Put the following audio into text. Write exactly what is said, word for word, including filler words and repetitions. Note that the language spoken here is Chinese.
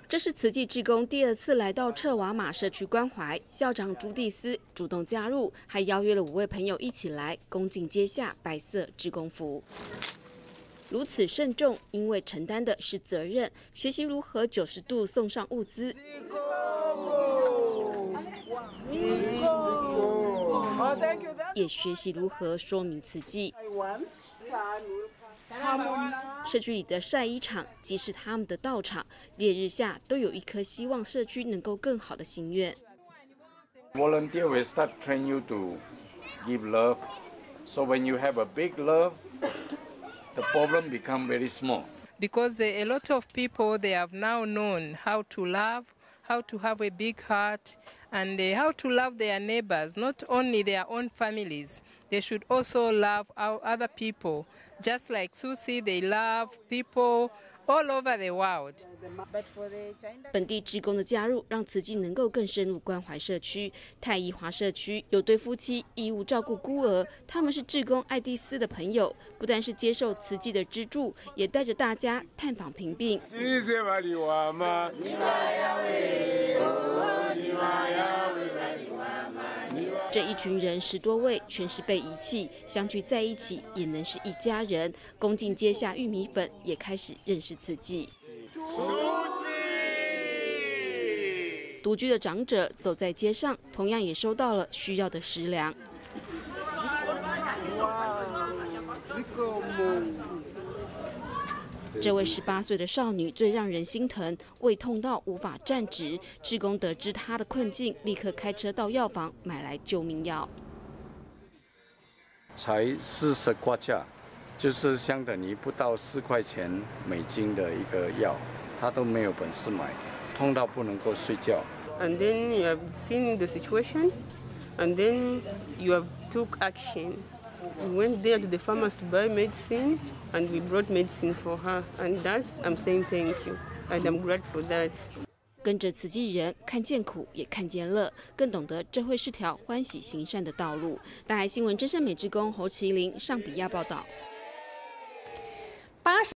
这是慈济志工第二次来到彻瓦马社区关怀，校长朱蒂斯主动加入，还邀约了五位朋友一起来，恭敬接下白色志工服。如此慎重，因为承担的是责任，学习如何九十度送上物资，也学习如何说明慈济。社区里的晒衣场，即是他们的道场，烈日下都有一颗希望社区能够更好的心愿。 Volunteer will start train you to give love. So when you have a big love, the problem become very small. Because a lot of people, they have now known how to love, how to have a big heart, and how to love their neighbors, not only their own families. They should also love our other people, just like Susie, they love people all over the world. 本地志工的加入，让慈济能够更深入关怀社区。太一华社区有对夫妻义务照顾孤儿，他们是志工爱蒂斯的朋友，不但是接受慈济的资助，也带着大家探访贫病。这一群人十多位，全是被遗弃，相聚在一起也能是一家人。恭敬接下玉米粉，也开始认识慈济。独居的长者走在街上，同样也收到了需要的食粮。这位十八岁的少女最让人心疼，胃痛到无法站直。志工得知她的困境，立刻开车到药房买来救命药。 才四十块价，就是相等于不到四块钱美金的一个药，她都没有本事买，痛到不能够睡觉。 And then you have seen the situation, and then you have took action. We went there to the farmers to buy medicine, and we brought medicine for her. And that, I'm saying thank you, and I'm grateful for that. 跟着慈济人看见苦也看见乐，更懂得这会是条欢喜行善的道路。大爱新闻真善美志工侯麒麟上比亚报道。